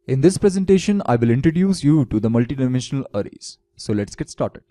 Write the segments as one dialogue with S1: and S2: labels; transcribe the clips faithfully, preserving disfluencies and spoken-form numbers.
S1: In this presentation, I will introduce you to the multidimensional arrays. So let's get started.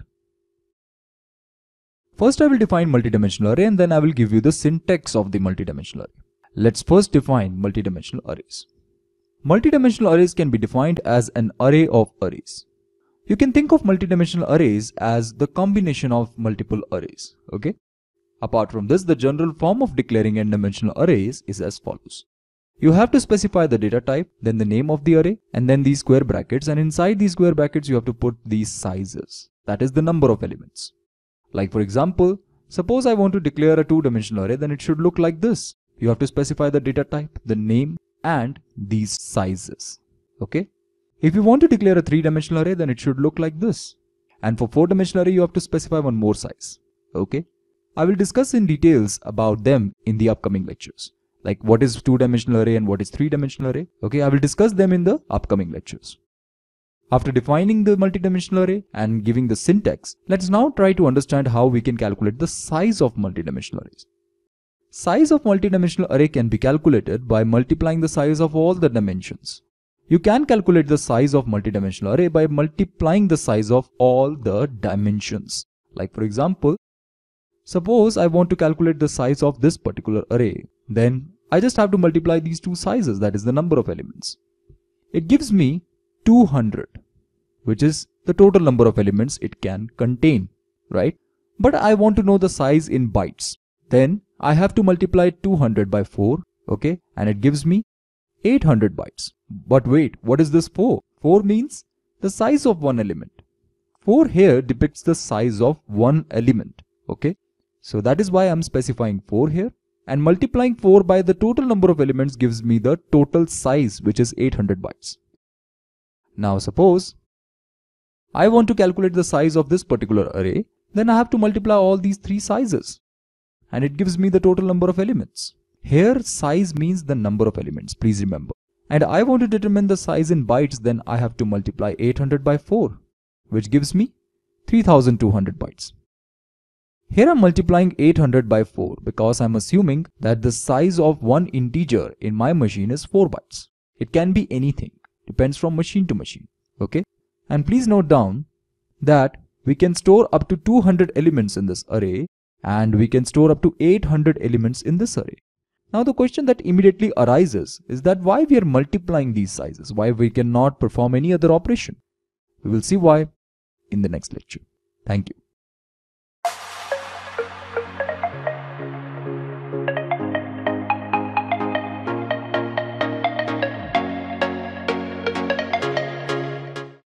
S1: First, I will define multidimensional array and then I will give you the syntax of the multidimensional array. Let's first define multidimensional arrays. Multidimensional arrays can be defined as an array of arrays. You can think of multidimensional arrays as the combination of multiple arrays. Okay? Apart from this, the general form of declaring n-dimensional arrays is as follows. You have to specify the data type, then the name of the array, and then these square brackets, and inside these square brackets you have to put these sizes. That is the number of elements. Like for example, suppose I want to declare a two-dimensional array, then it should look like this. You have to specify the data type, the name, and these sizes. Okay? If you want to declare a three-dimensional array, then it should look like this. And for four-dimensional array, you have to specify one more size. Okay? I will discuss in details about them in the upcoming lectures. Like what is two-dimensional array and what is three-dimensional array. Okay, I will discuss them in the upcoming lectures. After defining the multidimensional array and giving the syntax, let's now try to understand how we can calculate the size of multidimensional arrays. Size of multidimensional array can be calculated by multiplying the size of all the dimensions. You can calculate the size of multidimensional array by multiplying the size of all the dimensions. Like for example, suppose I want to calculate the size of this particular array, then I just have to multiply these two sizes, that is the number of elements. It gives me two hundred, which is the total number of elements it can contain, right? But I want to know the size in bytes. Then I have to multiply two hundred by four, okay? And it gives me eight hundred bytes. But wait, what is this four? four means the size of one element. four here depicts the size of one element, okay? So that is why I'm specifying four here. And multiplying four by the total number of elements gives me the total size, which is eight hundred bytes. Now suppose I want to calculate the size of this particular array, then I have to multiply all these three sizes. And it gives me the total number of elements. Here size means the number of elements, please remember. And I want to determine the size in bytes, then I have to multiply eight hundred by four, which gives me three thousand two hundred bytes. Here I'm multiplying eight hundred by four because I'm assuming that the size of one integer in my machine is four bytes. It can be anything, depends from machine to machine, okay? And please note down that we can store up to two hundred elements in this array and we can store up to eight hundred elements in this array. Now the question that immediately arises is that why we are multiplying these sizes, why we cannot perform any other operation. We will see why in the next lecture. Thank you.